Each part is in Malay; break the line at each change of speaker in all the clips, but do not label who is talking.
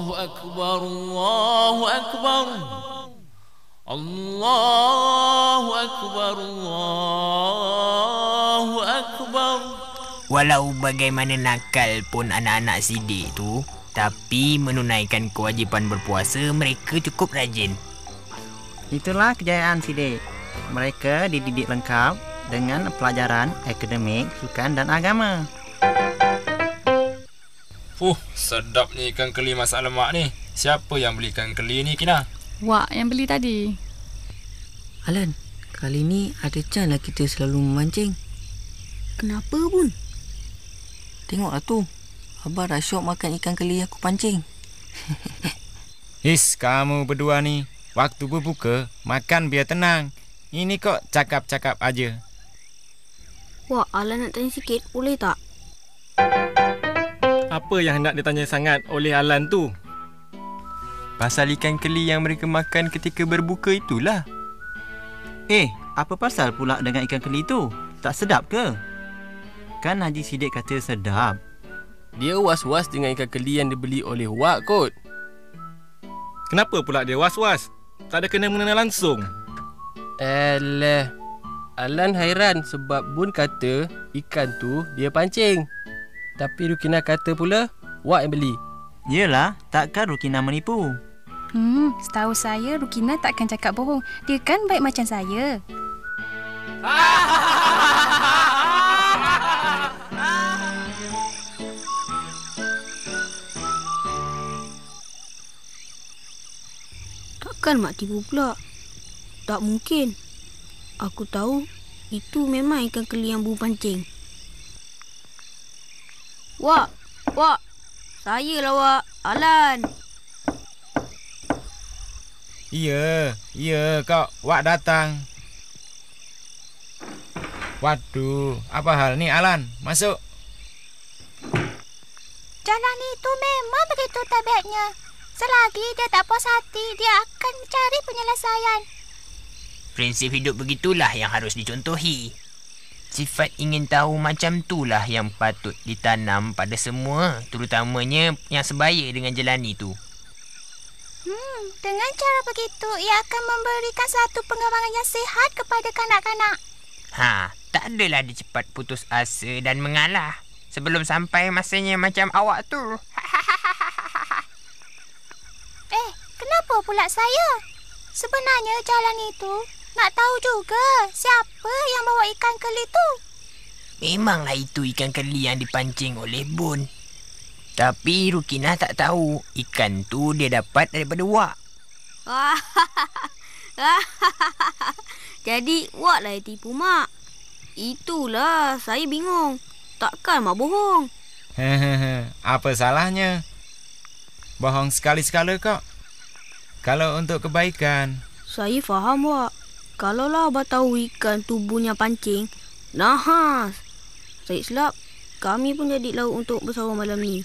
أكبر الله أكبر الله أكبر الله أكبر.
Walau bagaimana nakal pun anak-anak Sidik tu, tapi menunaikan kewajipan berpuasa mereka cukup rajin.
Itulah kejayaan Sidik. Mereka dididik lengkap dengan pelajaran akademik, sukan dan agama.
Sedap ni ikan keli masak lemak ni. Siapa yang beli ikan keli ni, Kina?
Wak yang beli tadi.
Alan, kali ni ada chance lah kita selalu memancing.
Kenapa, Bun?
Tengoklah tu. Abah dah syok makan ikan keli aku pancing.
Kamu berdua ni. Waktu berbuka, makan biar tenang. Ini kok cakap-cakap aja.
Wak, Alan nak tanya sikit, boleh tak?
Apa yang hendak ditanya sangat oleh Alan tu?
Pasal ikan keli yang mereka makan ketika berbuka itulah.
Apa pasal pula dengan ikan keli tu? Tak sedap ke? Kan Haji Sidik kata sedap.
Dia was-was dengan ikan keli yang dibeli oleh Wak kot.
Kenapa pula dia was-was? Tak ada kena-mengena langsung.
Alan hairan sebab Bun kata ikan tu dia pancing. Tapi Rukina kata pula Wak yang beli.
Yelah, takkan Rukina menipu?
Setahu saya Rukina takkan cakap bohong. Dia kan baik macam saya.
Takkan mak tipu pula? Tak mungkin. Aku tahu itu memang ikan keli yang Bun pancing. Wak, saya lah Wak, Alan.
Ya, kau Wak datang. Waduh, apa hal ni Alan? Masuk.
Jalan itu memang begitu tabiatnya. Selagi dia tak puas hati, dia akan mencari penyelesaian.
Prinsip hidup begitulah yang harus dicontohi. Sifat ingin tahu macam itulah yang patut ditanam pada semua, terutamanya yang sebaya dengan jalan itu.
Dengan cara begitu, ia akan memberikan satu pengembangan yang sihat kepada kanak-kanak.
Tak adalah dia cepat putus asa dan mengalah sebelum sampai masanya macam awak tu.
Kenapa pula saya? Sebenarnya jalan itu nak tahu juga siapa yang bawa ikan keli tu.
Memanglah itu ikan keli yang dipancing oleh Bun. Tapi Rukina tak tahu ikan tu dia dapat daripada Wak.
Jadi Wak lah yang tipu mak. Itulah saya bingung. Takkan mak bohong?
Apa salahnya? Bohong sekali-sekala kok. Kalau untuk kebaikan.
Saya faham Wak. Kalaulah abah tahu ikan tu Bun yang pancing, nahas. Saya silap. Kami pun jadi lauk untuk bersahur malam ni.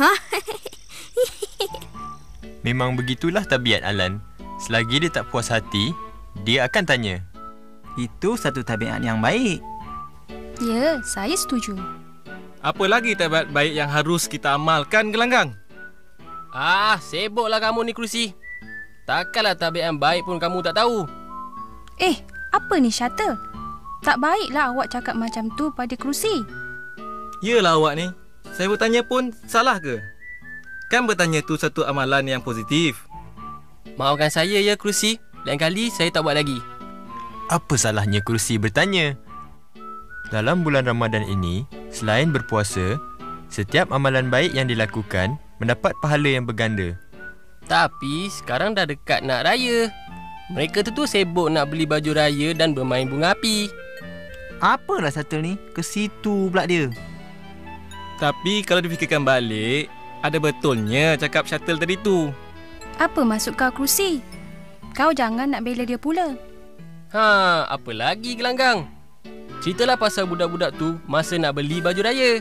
Memang begitulah tabiat Alan. Selagi dia tak puas hati, dia akan tanya.
Itu satu tabiat yang baik.
Ya, saya setuju.
Apa lagi tabiat baik yang harus kita amalkan, Gelanggang?
Sibuklah kamu ni kerusi. Takkanlah tabiat yang baik pun kamu tak tahu.
Apa ni Syata? Tak baiklah awak cakap macam tu pada kerusi.
Yelah awak ni. Saya bertanya pun salah ke? Kan bertanya tu satu amalan yang positif.
Maafkan saya ya kerusi. Lain kali saya tak buat lagi.
Apa salahnya kerusi bertanya? Dalam bulan Ramadan ini, selain berpuasa, setiap amalan baik yang dilakukan mendapat pahala yang berganda.
Tapi sekarang dah dekat nak raya. Mereka tu sibuk nak beli baju raya dan bermain bunga api.
Apalah satu ni? Ke situ pula dia.
Tapi kalau difikirkan balik, ada betulnya cakap Shuttle tadi tu.
Apa maksud kau kerusi? Kau jangan nak bela dia pula.
Apa lagi Gelanggang? Ceritalah pasal budak-budak tu masa nak beli baju raya.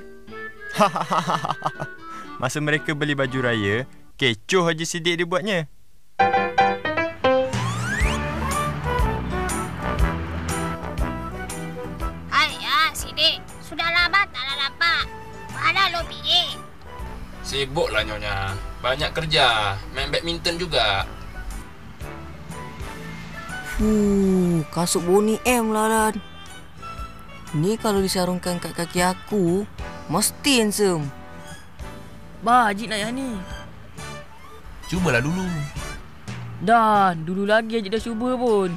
Masa mereka beli baju raya, kecoh Haji Sidik dia buatnya.
Sidik, sudah lama tak nak nampak. Mana lo pergi?
Sibuklah Nyonya. Banyak kerja. Main badminton juga.
Kasut Boni M lah, Lan. Ni kalau disarungkan kat kaki aku, mesti handsome.
Bah, Haji nak yang ni.
Cubalah dulu.
Dan, dulu lagi Haji dah cuba pun.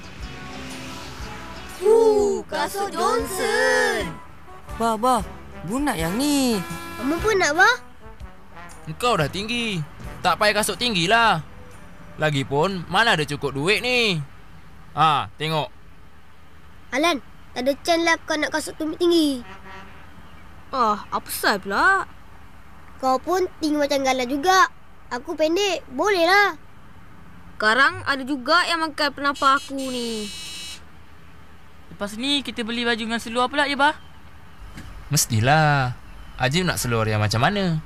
Kasut Johnson.
Bah, Bu nak yang ni.
Kamu pun nak, Bah?
Engkau dah tinggi. Tak payah kasut tinggi lah. Lagipun, mana ada cukup duit ni? Tengok.
Alan, tak ada chance lah kau nak kasut tumit tinggi.
Apa sal pula?
Kau pun tinggi macam Gala juga. Aku pendek, boleh lah.
Sekarang ada juga yang makan penampak aku ni. Lepas ni kita beli baju dengan seluar pula je, Bah?
Mestilah. Ajib nak seluar yang macam mana?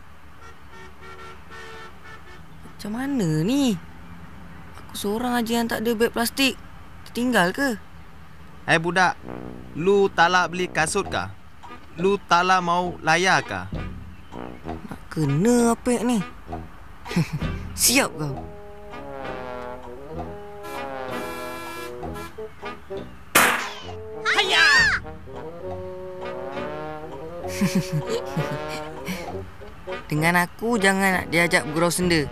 Macam mana ni? Aku seorang aja yang tak ada beg plastik. Tertinggal ke?
Budak, lu tak nak beli kasut kah? Lu tak nak mau layar kah?
Nak kena apek ni. Siap kau.
Haya!
Dengan aku jangan nak diajak bergurau senda.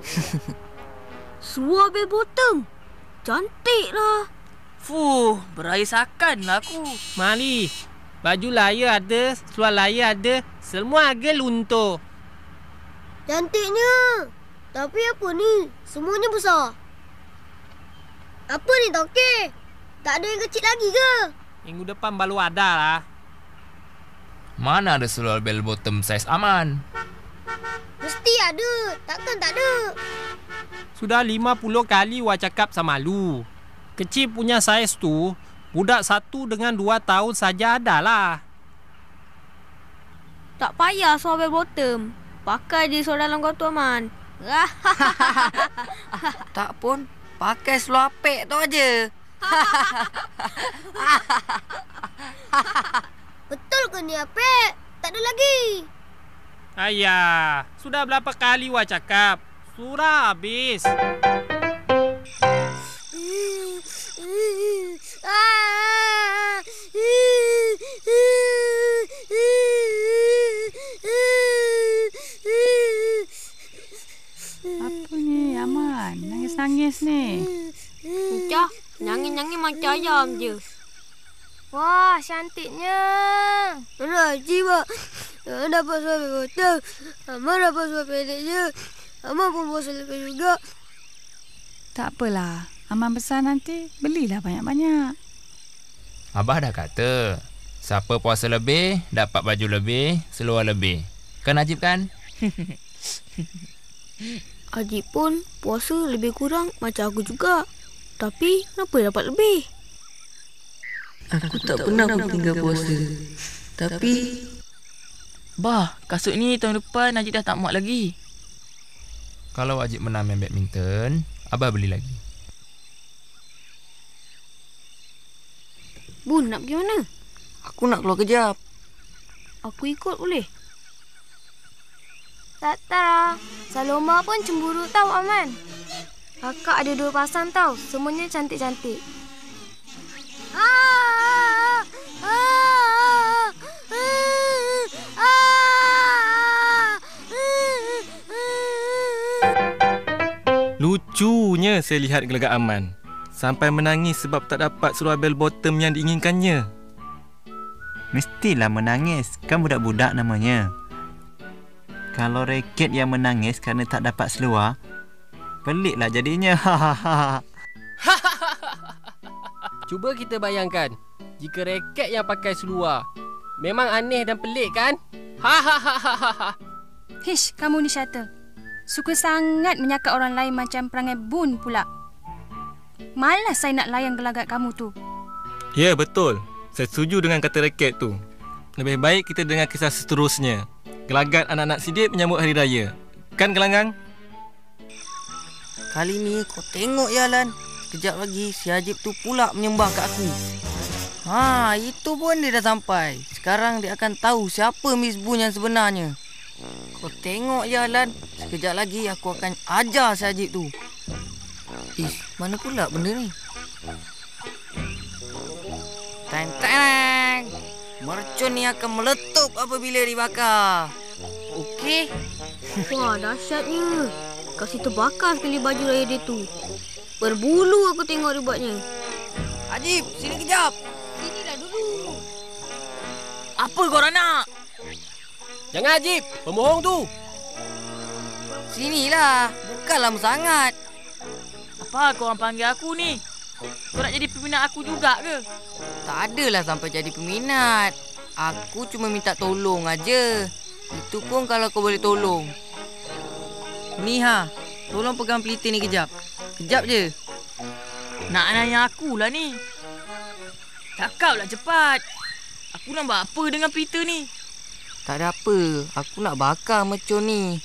Seluar bell bottom. Cantik lah.
Berair sakan lah aku.
Mari. Baju layar ada, seluar layar ada, semua harga luntur.
Cantiknya. Tapi apa ni? Semuanya besar. Apa ni, Toke? Tak ada yang kecil lagi ke?
Minggu depan baru ada lah.
Mana ada seluar bell bottom saiz aman?
Mesti ada. Takkan tak ada.
Sudah 50 kali Wak cakap sama lu. Kecil punya saiz tu, budak 1 dengan 2 tahun saja ada lah.
Tak payah seluar bell bottom. Pakai je seluar dalam kau tu aman.
Tak pun, pakai seluar apek tu aja.
Betul ke ni, Apek? Tak ada lagi.
Ayah, sudah berapa kali Wak cakap? Surah habis.
Apa ni, Aman? Nangis-nangis ni.
Encah, nangis-nangis macam ayam je.
Wah, cantiknya.
Haji, Mak. Dapat suami botol. Aman dapat suami pendek je. Aman pun bos lebih juga.
Tak apalah. Aman besar nanti, belilah banyak-banyak.
Abah dah kata, siapa puasa lebih, dapat baju lebih, seluar lebih. Kan Ajib kan?
Ajib pun puasa lebih kurang macam aku juga. Tapi kenapa dapat lebih?
Aku tak pernah pun tinggal puasa. Tapi
Bah, kasut ni tahun depan Najib dah tak muat lagi.
Kalau Ajib menang main badminton, Abah beli lagi.
Bun, nak pergi mana?
Aku nak keluar kejap.
Aku ikut boleh?
Tak tahu. Saloma pun cemburu tahu, Aman. Kakak ada 2 pasang tahu. Semuanya cantik-cantik.
Lucunya saya lihat gelagat Aman. Sampai menangis sebab tak dapat seluar bell bottom yang diinginkannya.
Mestilah menangis. Kan budak-budak namanya. Kalau raket yang menangis kerana tak dapat seluar, peliklah jadinya.
Cuba kita bayangkan, jika raket yang pakai seluar. Memang aneh dan pelik kan?
Hish, kamu ni Syata. Suka sangat menyakat orang lain macam perangai Bun pula. Malas saya nak layan gelagat kamu tu.
Ya, betul. Saya setuju dengan kata raket tu. Lebih baik kita dengar kisah seterusnya. Gelagat anak-anak Sidik menyambut Hari Raya. Kan, Gelanggang?
Kali ni kau tengok ya, Lan. Sekejap lagi si Ajib tu pula menyembah kat aku. Itu pun dia dah sampai. Sekarang dia akan tahu siapa Miss Bun yang sebenarnya. Kau tengok je Alan. Sekejap lagi aku akan ajar si Ajib tu. Mana pula benda ni? Tang-tang. Mercun ni akan meletup apabila dibakar. Okey?
Wah, dahsyatnya. Kasih terbakar sekali baju raya dia tu. Berbulu aku tengok dia buatnya.
Ajib, sini kejap.
Sinilah dulu.
Apa korang nak?
Jangan Ajib, pembohong tu.
Sinilah, bukan lama sangat.
Apa korang panggil aku ni? Kau nak jadi peminat aku juga ke?
Tak adalah sampai jadi peminat. Aku cuma minta tolong aja. Itu pun kalau kau boleh tolong. Ni tolong pegang pelita ni kejap. Kejap je.
Nak nanya aku lah ni. Cakaplah cepat. Aku nak buat apa dengan pelita ni?
Tak ada apa. Aku nak bakar mercun ni.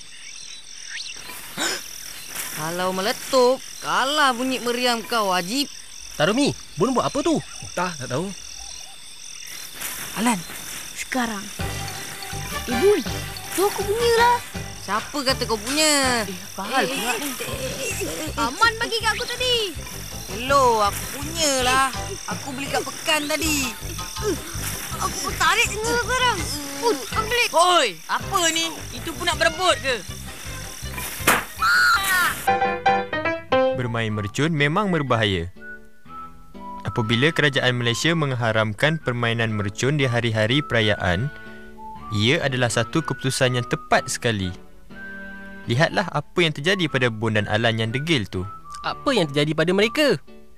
Kalau meletup, kalah bunyi meriam kau, Ajib.
Tarumi, Bun buat apa tu? Tak tahu.
Alan, sekarang. Bun, tu aku punya lah.
Siapa kata kau punya?
Bahal pula ni.
Aman bagi kat aku tadi.
Hello, aku punya lah. Aku beli kat Pekan tadi.
Aku pun tarik tengah sekarang. Bun, ambil.
Hoi, apa ni? Itu pun nak berebut ke?
Bermain mercun memang berbahaya. Apabila kerajaan Malaysia mengharamkan permainan mercun di hari-hari perayaan, ia adalah satu keputusan yang tepat sekali. Lihatlah apa yang terjadi pada Bun dan Alan yang degil tu.
Apa yang terjadi pada mereka?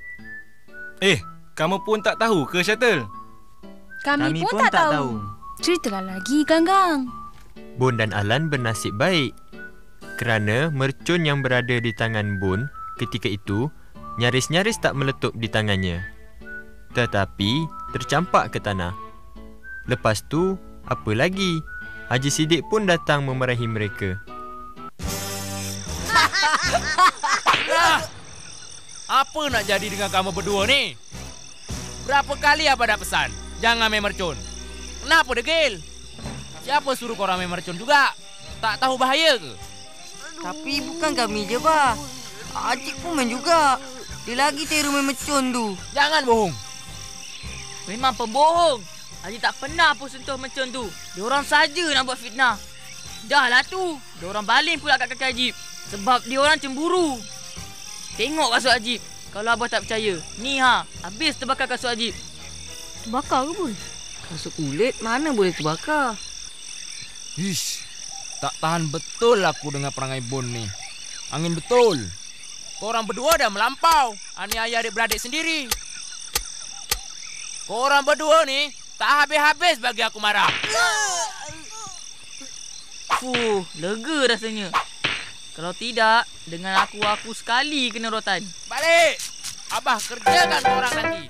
Kamu pun tak tahu ke, Shuttle?
Kami pun tak tahu. Ceritalah lagi, Ganggang.
Bun dan Alan bernasib baik kerana mercun yang berada di tangan Bun ketika itu nyaris-nyaris tak meletup di tangannya, tetapi tercampak ke tanah. Lepas tu, apa lagi? Haji Siddiq pun datang memarahi mereka.
Apa nak jadi dengan kamu berdua ni? Berapa kali Abah dah pesan, jangan main mercun. Kenapa degil? Siapa suruh korang main mercun juga? Tak tahu bahaya ke?
Tapi bukan kami je, Bah. Ajib pun main juga. Dia lagi teru main mercun tu.
Jangan bohong.
Memang pembohong. Haji tak pernah pun sentuh mercun tu. Diorang saja nak buat fitnah. Dah lah tu. Diorang baling pula kat kaki Ajib. Sebab diorang cemburu. Tengok kasut Ajib. Kalau Abah tak percaya. Ni habis terbakar kasut Ajib.
Terbakar ke pun?
Kasut kulit mana boleh terbakar?
Ish. Tak tahan betul aku dengan perangai Bun ni. Angin betul. Korang berdua dah melampau. Aniaya adik-beradik sendiri. Korang berdua ni tak habis-habis bagi aku marah.
Lega rasanya. Kalau tidak, dengan aku sekali kena rotan.
Balik. Abah kerjakan korang nanti.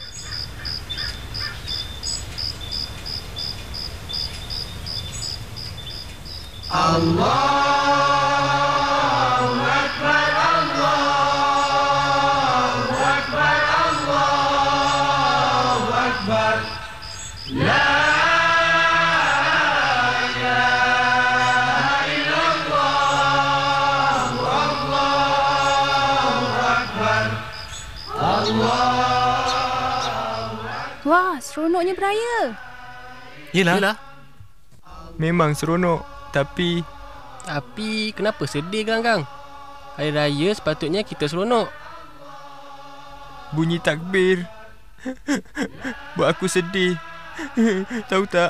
Allahu Akbar, Allahu Akbar, Allahu Akbar. La ilaha illallah, Allahu Akbar, Allahu Akbar.
Wah, seronoknya beraya.
Yelah.
Memang seronok. Tapi
kenapa sedih, Ganggang? Hari Raya sepatutnya kita seronok.
Bunyi takbir buat aku sedih. Tahu tak?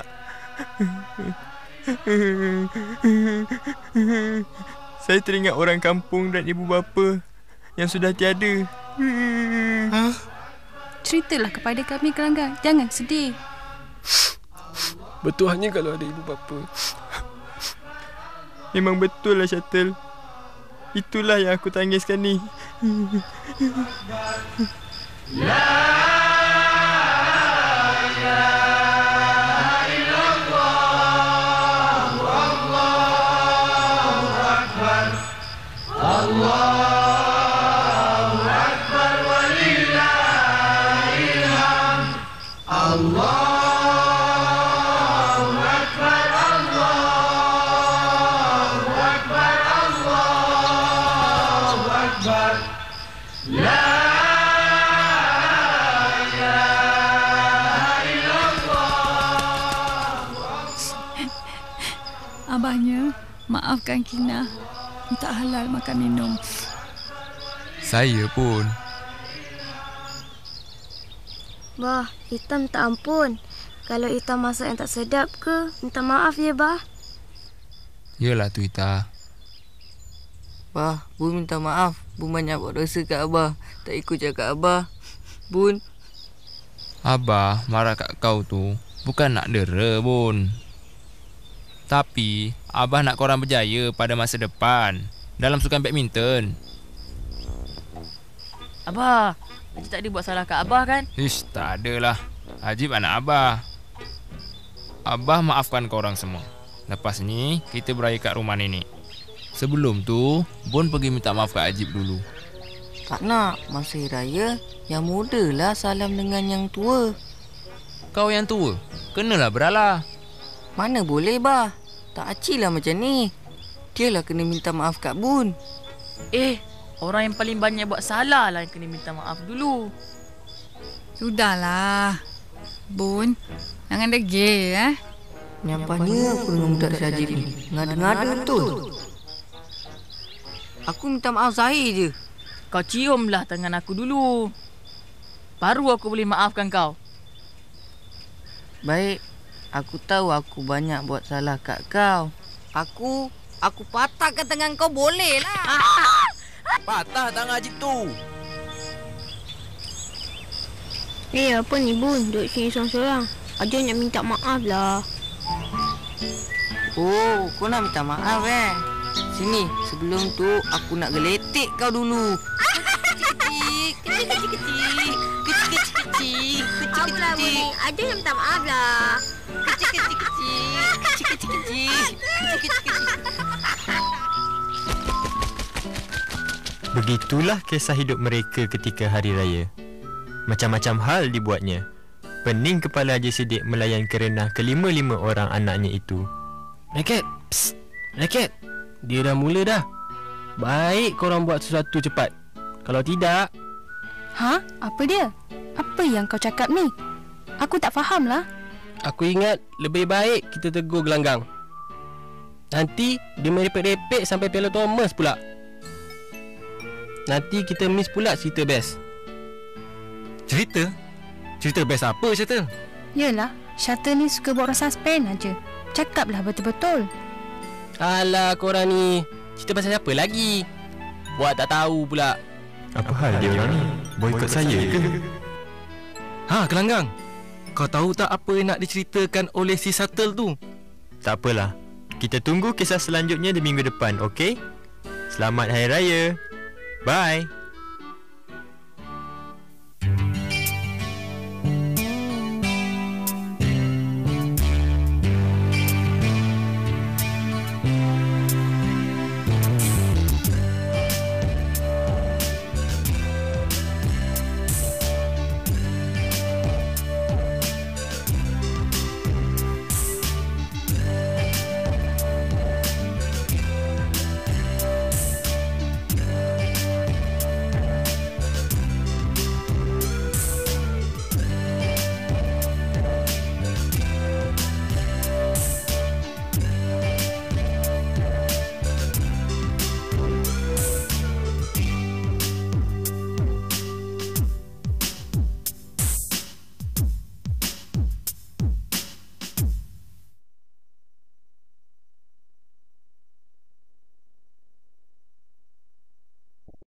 Saya teringat orang kampung dan ibu bapa yang sudah tiada.
Ceritalah kepada kami, Ganggang. Jangan sedih.
Betul hanya kalau ada ibu bapa.
Memang betul lah, Shuttle. Itulah yang aku tangiskan ni.
Akbar. La ilaha illallah.
Abahnya, maafkan Kina. Tak halal makan minum.
Saya pun.
Bah, Ita minta ampun. Kalau Ita masak yang tak sedap ke, minta maaf ya, Bah.
Yalah tu Ita.
Bah, Bun minta maaf. Bun banyak buat dosa kat Abah. Tak ikut cakap Abah. Bun.
Abah marah kat kau tu bukan nak dera, Bun. Tapi Abah nak korang berjaya pada masa depan dalam sukan badminton.
Abah, Haji tak ada buat salah kat Abah kan?
Ish, tak adalah. Ajib anak Abah. Abah maafkan korang semua. Lepas ni, kita beraya kat rumah nenek. Sebelum tu, Bon pergi minta maaf kat Ajib dulu.
Tak nak. Masa hari raya, yang muda lah salam dengan yang tua.
Kau yang tua, kenalah beralah.
Mana boleh, Bah. Tak acil lah macam ni. Dia lah kena minta maaf kat Bun.
Orang yang paling banyak buat salah lah yang kena minta maaf dulu.
Sudahlah. Bun, jangan degil,
Nyampahnya aku dengan budak Syajib ni. Ngada-ngada betul. Aku minta maaf Zahir je.
Kau ciumlah tangan aku dulu. Baru aku boleh maafkan kau.
Baik. Aku tahu aku banyak buat salah kat kau. Aku patahkan tangan kau boleh lah.
Patah tangan Ajib tu.
Apa ni, Bun? Duduk sini seorang-seorang. Ajar nak minta maaf lah.
Oh, kau nak minta maaf Sini, sebelum tu aku nak geletek kau dulu. Kecil-kecil.
Apalah, Bun? Ajar nak minta maaf lah.
Begitulah kisah hidup mereka ketika hari raya. Macam-macam hal dibuatnya. Pening kepala Haji Siddiq melayan kerenah kelima-lima orang anaknya itu.
Raket, psst, Raket. Dia dah mula dah. Baik korang buat sesuatu cepat. Kalau tidak...
Apa dia? Apa yang kau cakap ni? Aku tak faham lah.
Aku ingat lebih baik kita tegur gelanggang. Nanti dia merepek-repek sampai Piala Thomas pula. Nanti kita miss pula cerita best.
Cerita? Cerita best apa, Shuttle?
Yelah, Shuttle ni suka buat orang suspend aja. Cakaplah betul-betul.
Alah korang ni, cerita pasal siapa lagi? Buat tak tahu pula.
Apa hal dia orang ni? Boykot saya ke?
Gelanggang. Kau tahu tak apa yang nak diceritakan oleh si Shuttle tu?
Tak apalah. Kita tunggu kisah selanjutnya di minggu depan, okey? Selamat Hari Raya. Bye.